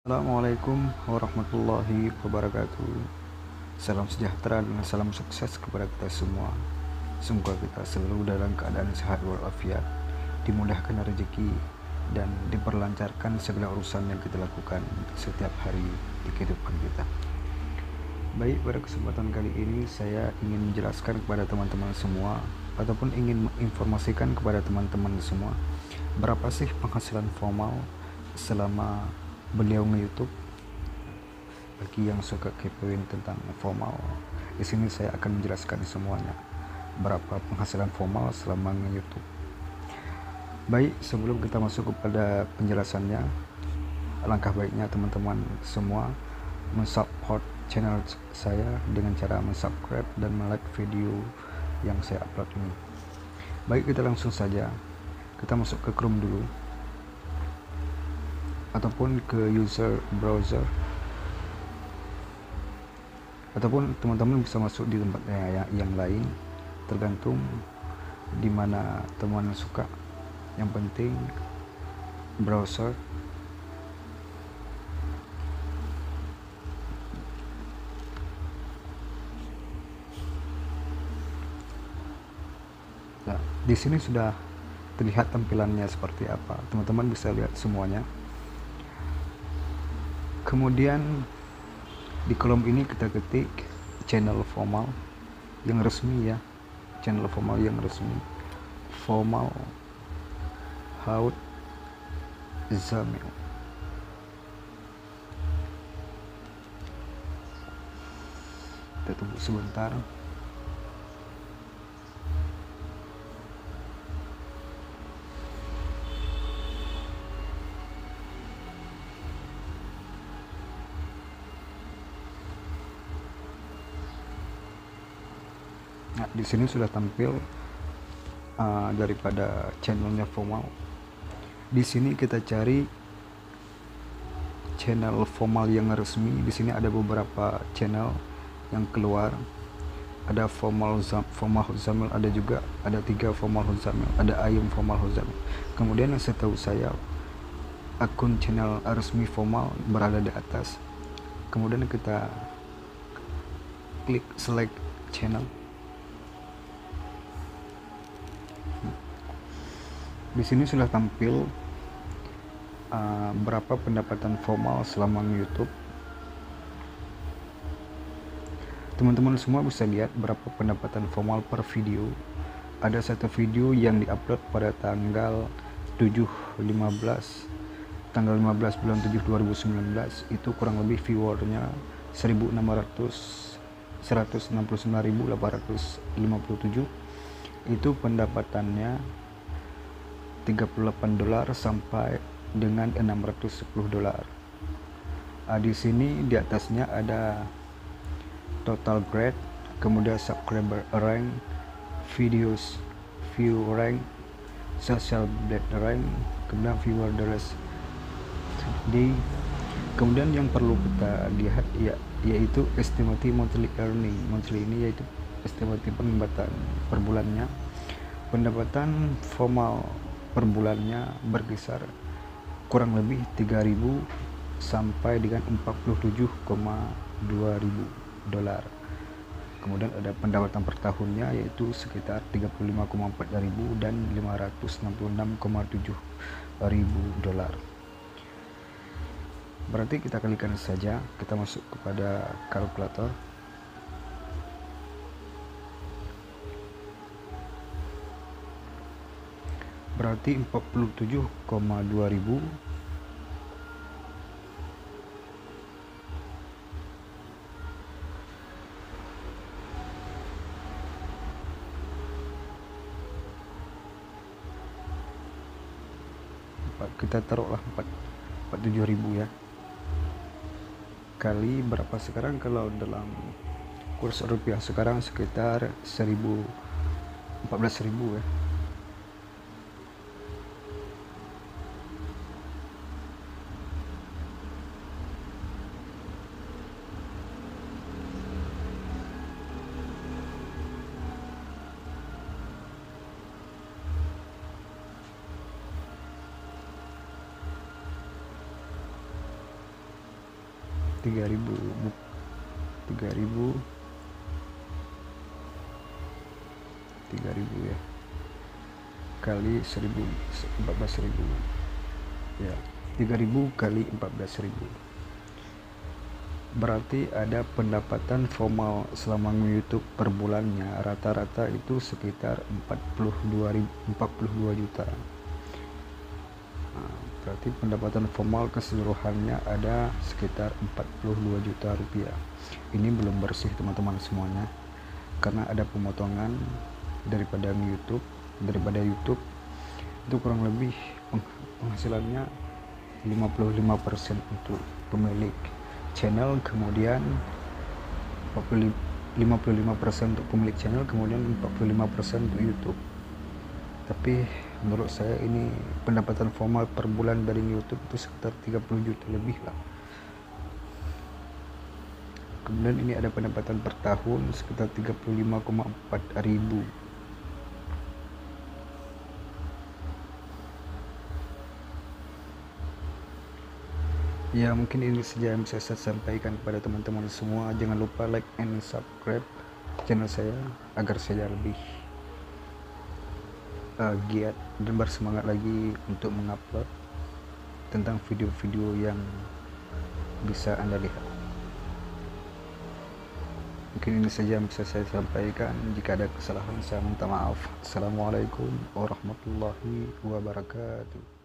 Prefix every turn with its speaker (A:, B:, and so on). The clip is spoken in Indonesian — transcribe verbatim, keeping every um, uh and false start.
A: Assalamualaikum warahmatullahi wabarakatuh. Salam sejahtera dan salam sukses kepada kita semua. Semoga kita selalu dalam keadaan sehat walafiat, dimudahkan rezeki, dan diperlancarkan segala urusan yang kita lakukan setiap hari di kehidupan kita. Baik, pada kesempatan kali ini saya ingin menjelaskan kepada teman-teman semua ataupun ingin menginformasikan kepada teman-teman semua berapa sih penghasilan formal selama beliau nge-YouTube. Bagi yang suka kepoin tentang formal, di sini saya akan menjelaskan semuanya berapa penghasilan formal selama nge-YouTube. Baik, sebelum kita masuk kepada penjelasannya, alangkah baiknya teman-teman semua mensupport channel saya dengan cara mensubscribe dan like video yang saya upload ini. Baik, kita langsung saja. Kita masuk ke Chrome dulu ataupun ke user browser, ataupun teman-teman bisa masuk di tempat yang, yang lain, tergantung di mana teman suka. Yang penting browser. Nah, di sini sudah terlihat tampilannya seperti apa. Teman-teman bisa lihat semuanya. Kemudian di kolom ini kita ketik channel formal yang resmi ya, channel formal yang resmi, formal Haud Zamil. Kita tunggu sebentar. Nah, di sini sudah tampil uh, daripada channelnya formal. Di sini kita cari channel formal yang resmi. Di sini ada beberapa channel yang keluar. Ada formal formal Zamil, ada juga ada tiga formal Zamil, ada ayam formal Zamil. Kemudian yang setahu saya akun channel resmi formal berada di atas. Kemudian kita klik select channel. Di sini sudah tampil uh, berapa pendapatan formal selama YouTube. Teman-teman semua bisa lihat berapa pendapatan formal per video. Ada satu video yang diupload pada tanggal tujuh lima belas tanggal lima belas bulan tujuh dua ribu sembilan belas, itu kurang lebih viewernya seribu enam ratus seratus enam puluh sembilan ribu delapan ratus lima puluh tujuh. Itu pendapatannya tiga puluh delapan dolar sampai dengan enam ratus sepuluh dolar. Nah, di sini di atasnya ada total grade, kemudian subscriber rank, videos view rank, social blade rank, kemudian viewer dollars di kemudian yang perlu kita lihat ya yaitu estimated monthly earning. Monthly ini yaitu estimated pendapatan per bulannya. Pendapatan formal per bulannya berkisar kurang lebih tiga ribu sampai dengan empat puluh tujuh koma dua ribu dolar. Kemudian ada pendapatan per tahunnya yaitu sekitar tiga puluh lima koma empat ribu dan lima ratus enam puluh enam koma tujuh ribu dolar. Berarti kita kalikan saja, kita masuk kepada kalkulator. Berarti empat puluh tujuh koma dua ribu kita taruhlah empat puluh tujuh ribu ya, kali berapa sekarang, kalau dalam kurs rupiah sekarang sekitar seribu empat belas ribu ya. tiga ribu tiga ribu tiga ribu ya, kali seribu, empat belas ribu ya, tiga ribu kali empat belas ribu, berarti ada pendapatan formal selama YouTube per bulannya rata-rata itu sekitar empat puluh dua ribu, empat puluh dua juta. Nah, berarti pendapatan formal keseluruhannya ada sekitar empat puluh dua juta rupiah. Ini belum bersih teman-teman semuanya, karena ada pemotongan daripada YouTube daripada YouTube itu kurang lebih penghasilannya lima puluh lima persen untuk pemilik channel, kemudian lima puluh lima persen untuk pemilik channel, kemudian empat puluh lima persen untuk YouTube. Tapi menurut saya ini pendapatan formal per bulan dari YouTube itu sekitar tiga puluh juta lebih lah. Kemudian ini ada pendapatan per tahun sekitar tiga puluh lima koma empat ribu. Ya, mungkin ini saja yang bisa saya sampaikan kepada teman-teman semua. Jangan lupa like and subscribe channel saya agar saya lebih uh, giat dan bersemangat lagi untuk mengupload tentang video-video yang bisa Anda lihat. Mungkin ini saja yang bisa saya sampaikan. Jika ada kesalahan saya minta maaf. Assalamualaikum warahmatullahi wabarakatuh.